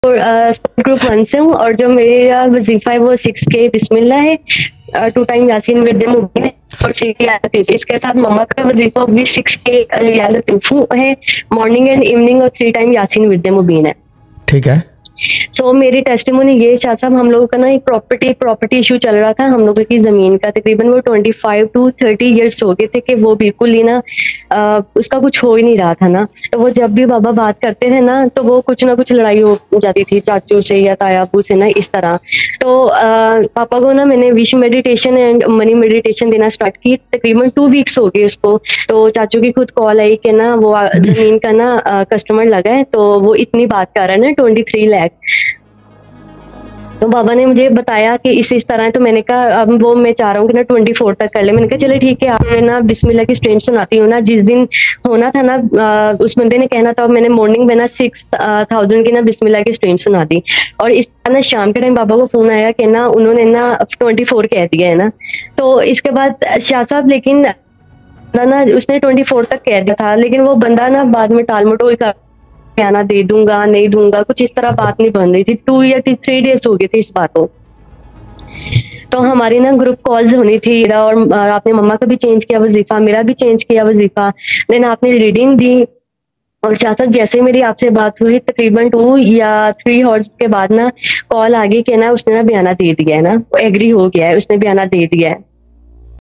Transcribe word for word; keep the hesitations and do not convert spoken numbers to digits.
Group one से हूँ और जो मेरा वजीफा है वो सिक्स के बिस्मिल्लाह है, two time Yasin with Mubin है और इसके साथ मम्मा का वजीफा भी सिक्स के है, मॉर्निंग एंड इवनिंग और three time Yasin with Mubin है। ठीक है। सो so, मेरी टेस्टिमोनी ये शाह साहब, हम लोगों का ना एक प्रॉपर्टी प्रॉपर्टी इशू चल रहा था हम लोगों की जमीन का। तकरीबन वो twenty five to thirty years हो गए थे कि वो बिल्कुल ही ना आ, उसका कुछ हो ही नहीं रहा था ना। तो वो जब भी बाबा बात करते थे ना तो वो कुछ ना कुछ लड़ाई हो जाती थी चाचू से या तायाबू से ना, इस तरह। तो आ, पापा को ना मैंने wish meditation and money meditation देना स्टार्ट की। तकरीबन टू वीक्स हो गए उसको। तो चाचू की खुद कॉल आई कि ना वो जमीन का ना कस्टमर लगा है, तो वो इतनी बात कर रहा है ना ट्वेंटी थ्री लाख। तो बाबा ने मुझे बताया कि इस इस तरह है। तो मैंने कहा अब वो मैं चाह रहा हूँ कि ना ट्वेंटी फोर तक कर ले। मैंने कहा चले ठीक है, आप ना बिस्मिल्लाह की स्ट्रीम सुनाती हूँ ना। जिस दिन होना था ना आ, उस बंदे ने कहना था, मैंने मॉर्निंग में ना सिक्स थाउजेंड की ना बिस्मिल्लाह की स्ट्रीम सुना दी। और इस तरह ना शाम के टाइम बाबा को फोन आया कि ना उन्होंने ना ट्वेंटी फोर कह दिया है ना। तो इसके बाद शाह साहब लेकिन ना उसने ट्वेंटी फोर तक कह दिया था, लेकिन वो बंदा ना बाद में टाल मटोल कर बयाना दे दूंगा नहीं दूंगा, कुछ इस तरह बात नहीं बन रही थी। टू या थ्री डेज हो गए थे इस बात को। तो हमारी ना ग्रुप कॉल्स होनी थी और आपने मम्मा का भी चेंज किया वजीफा, मेरा भी चेंज किया वजीफा, देन आपने रीडिंग दी। और शाह साहब जैसे मेरी आपसे बात हुई तकरीबन टू या थ्री हॉर्स के बाद ना कॉल आ गई कि ना उसने ना बयाना दे दिया है ना, एग्री हो गया है, उसने बयाना दे दिया है।